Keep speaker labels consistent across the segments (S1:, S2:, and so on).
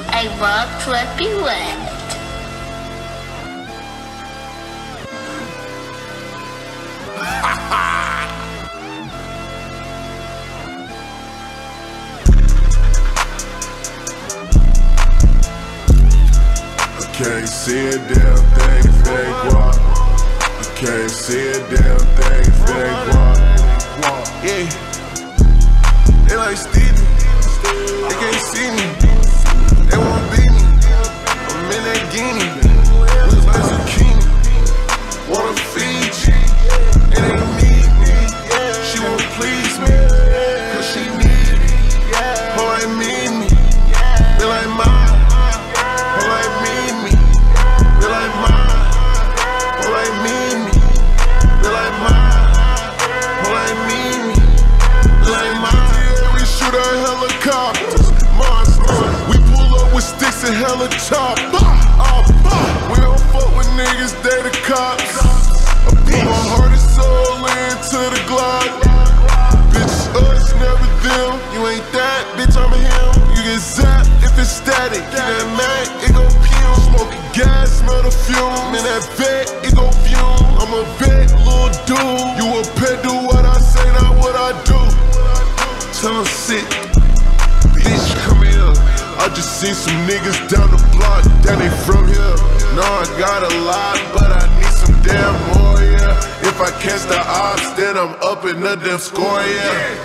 S1: I walk flippy wet.
S2: Can't see a damn thing if it ain't guap. I can't see a damn thing if it ain't guap.
S3: Yeah, they like Stevie, they can't see me, they wanna beat me. I'm in that guinea, looks like zucchini. Wanna feed you, it ain't need me. She won't please me, cause she need me. Oh, I mean me, they like mine. Oh, I mean me, they like mine. Oh, I mean me, they like mine. Oh, I mean me, they like mine. Yeah, we shoot our helicopters, monsters. We pull up with sticks and hella choppers. We don't fuck with niggas, they the cops. I put my heart and soul into the Glock. Bitch, us, never them. You ain't that, bitch, I'm him. You get zapped if it's static. Get that Mac, it gon' fume. Smoking gas, smell the fume. In that vet, it gon' fume. I'm a vet, little dude. You a pet, do what I say, not what I do. Tell him sit, bitch, come here. I just seen some niggas down the block, that they from here. Nah, I got a lot, but I need some damn more, yeah. If I catch the ops, then I'm up in the damn score, yeah.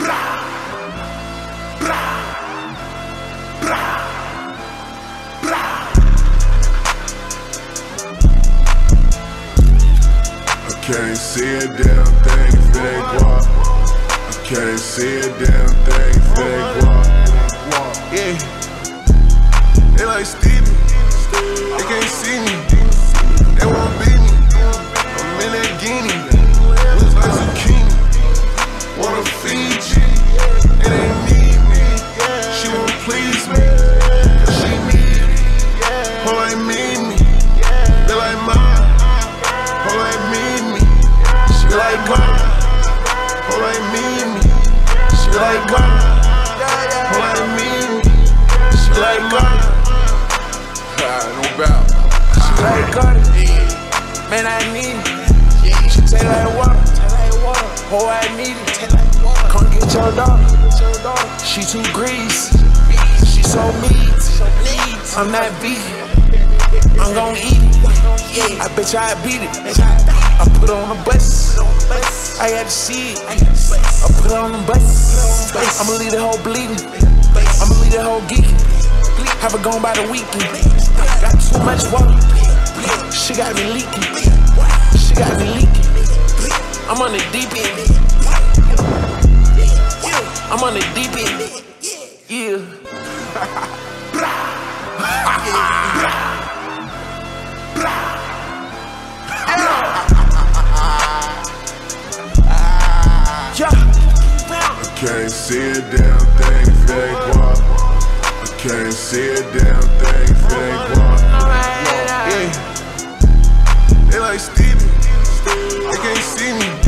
S2: I can't see a damn thing if it ain't guap. I can't see a damn thing if it ain't guap.
S3: Yeah, they like Stevie, they can't see me, they won't beat me. I'm in that guinea, looks like zucchini. Wanna feed you, it ain't need me. She won't please me, cause she need me. Oh, I mean me, they like mine. Oh, I mean me, she like mine. Oh, I mean me, she like mine. Oh, I mean me, she like mine. No doubt.
S4: She like Cardi, man, I need it. She taste like water, oh, I need it. Come get your daughter, she too greasy, she so meat. I'm not vegan, I'm gon' eat it. I bet you I beat it. I put her on the bus, I had to see it. I put her on the bus, I'ma leave the whole bleeding, I'ma leave the whole geeking. Have her gone by the weekend. Got too much water, she got me leaking. She got me leaking. I'm on the deep end. I'm on the deep end. Yeah.
S2: I can't see a damn thing if it ain't guap. I can't see a damn thing if it ain't guap.
S3: Yeah, they like Stevie, they can't see me.